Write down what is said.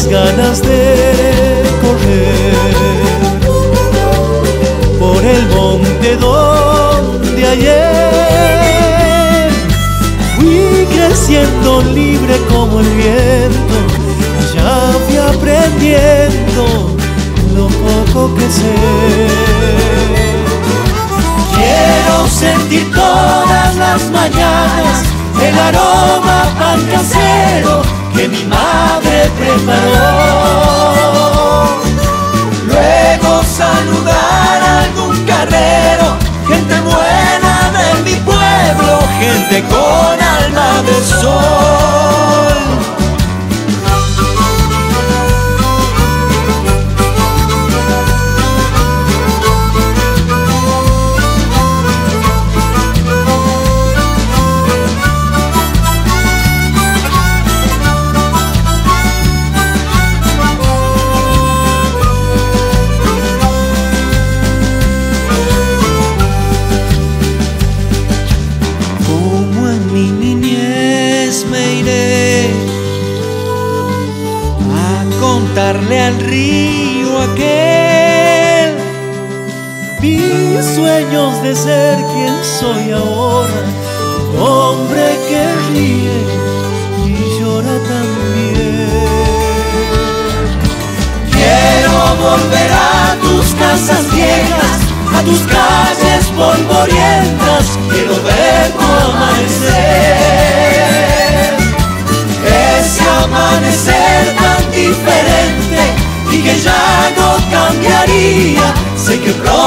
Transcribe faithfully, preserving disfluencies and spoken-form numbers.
las ganas de correr por el monte donde ayer fui creciendo libre como el viento. Ya fui aprendiendo lo poco que sé. Quiero sentir todas las mañanas el aroma pan casero que mi madre preparó. Luego saludar a algún carrero, gente buena de mi pueblo, gente con alma de sol. Darle al río aquel mis sueños de ser quien soy ahora, un hombre que ríe y llora también. Quiero volver a tus casas viejas, a tus calles polvorientas, quiero ver tu amanecer, ese amanecer tan diferente y que ya no cambiaría. Sé que pronto